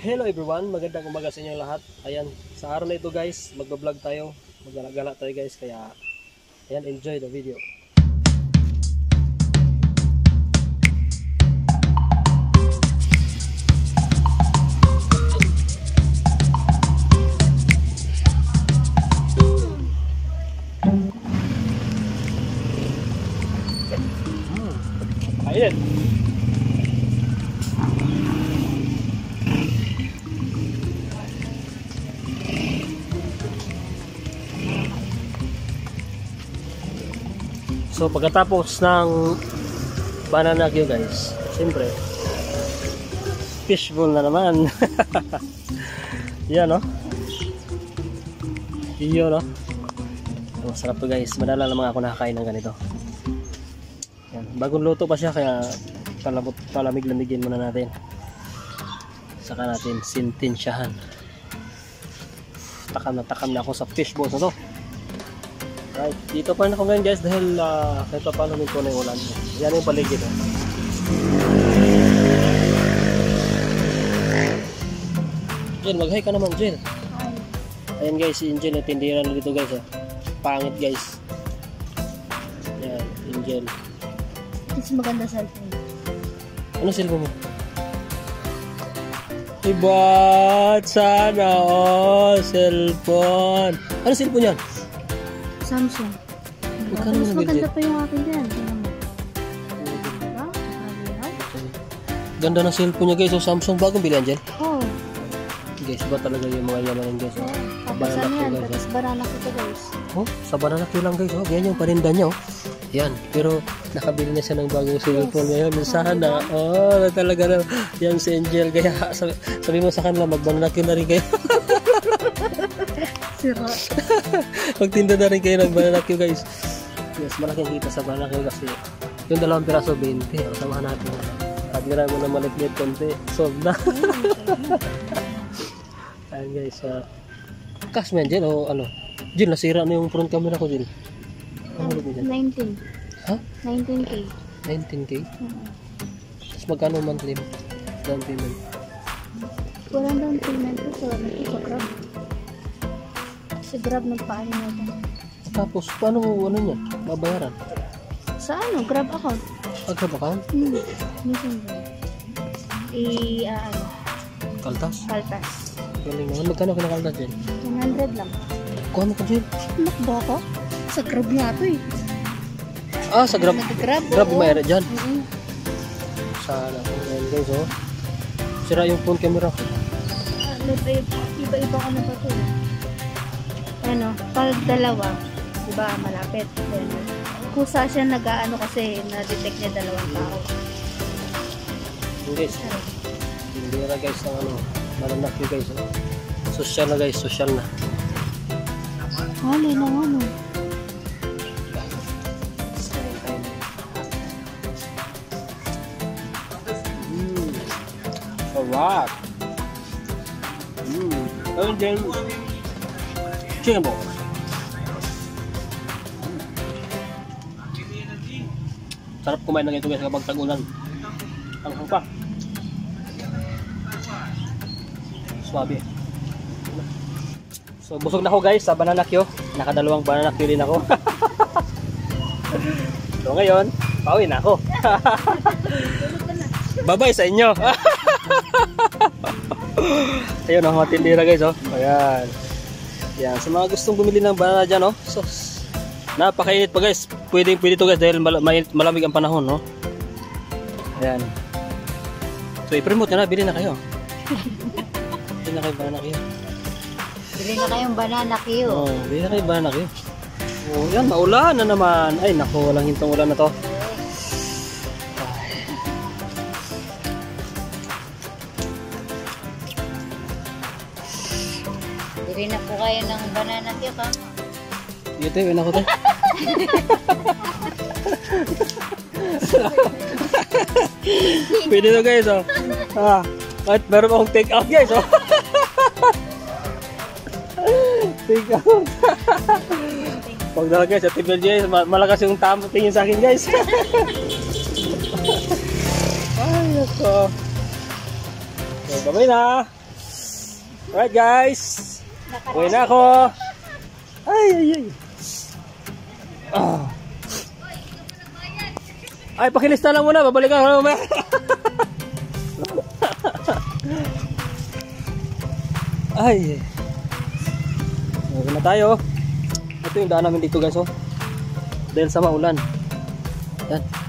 Hello everyone, magandang umaga sa inyo lahat. Ayan, sa araw na ito guys, magbablog tayo, maggala-gala tayo guys, kaya ayan, enjoy the video. Ayan. So pagkatapos ng banana cue guys, siyempre fishbowl na naman. Yan no. Iyo no. Masarap to guys, madala naman ako nakakain ng ganito. Yan, bagong luto pa siya kaya palamig-lamigin muna natin. Saka natin sintensyahan. Takam na ako sa fishbowl na to. Right, dito pa rin ako ngayon guys dahil kahit pa paano minto na yung ulan. Yan yung paligid. Jen, mag-hi ka naman Jen. Ayan guys, si Angel, tindihan na dito guys. Pangit guys. Yan, Angel. Mas maganda cellphone. Ano cellphone mo? Iba't sana cellphone. Ano cellphone yan? Samsung. Mas maganda pa yung akin dyan. Ganda ng cellphone niya guys. So Samsung, bagong bilihan dyan. Oo. Guys, ba talaga yung mga yamanin guys. Tapos ano yan? Tapos banana ko guys. Oh, sa banana ko lang guys. Oh, yan yung parinda niya. Oh. Yan. Pero nakabili na siya ng bagong cellphone ngayon. Sana. Oh, talaga na. Yan si Angel. Kaya sabi mo sa kanila, mag-banana ko na rin kayo. Sira. Magtinda na rin kayo ng banana Q guys. Yes, malaking kita sa banana Q kasi yung 2 piraso 20. O, samahan natin. Pagmira mo na malit-lit konti, solve na. Ayan guys. Cash man Jen o ano? Jen, nasira na yung front camera ko Jen. Ano mo dyan? 19. Ha? 19K. 19K? Tapos magkano monthly down payment? Walang down payment ko sa Grab. Sa Grab nagpaano natin. Tapos paano ano niya? Babayaran? Sa ano? Grab account. Grab account? Minsan Grab. Ano? Kaltas? Kaltas. Galing naman. Magkano kinakaltas dyan? 100 lang. Kuha mo ka dyan? Nakba ko? Sa Grab nga ito eh. Ah, sa Grab? Nag-Grab? Grab yung mayroon dyan? Sana. Ayan guys oh. Sira yung phone camera ko. Iba-iba ano pa ito eh. Ano, pag dalawa, diba malapit. Then, kusa siya nag-ano kasi na-detect niya 2 tao. Guys, hindi na guys ang ano, malanak yun guys. Social na guys, social na. Hali na ano. Sarap. Ayun din. Chicken ball. Sarap kumain ng ito guys kapag tag-ulan. Ang hangpa. Swabe. So busog na ako guys sa banana Q. Nakadalawang banana Q din ako. So ngayon, pauwi na ako. Bye-bye sa inyo. Ayun ang mga tindera guys oh. Ayan. Yan, sa mga gustong bumili ng banana dyan, no? So, napakainit pa guys. Pwede to guys dahil malamig ang panahon, no? Ayan. So, i-promote nyo na. Bili na kayo. Bili na kayo banana kayo. Bili na kayong banana Q. Oh, bili na kayo banana kayo. Oh, yan, maulan na naman. Ay, naku, walang hintong ulan na to. Bili na po kayo ng banana Q, ka? Dito, yun ako to. Pwede to guys, oh. At meron akong take out guys, oh. Take out. Pag dala guys, at guys, malakas yung tingin sa akin guys. Ay, ako. So, bye-bye na. Alright guys. Uwi na ako. Ay, ay, ay. Ah. Ay, pakilista lang muna. Babalikan ko naman. Ay. Uwi na tayo. Ito yung daan namin dito guys, oh. Dahil sa maulan. Yan.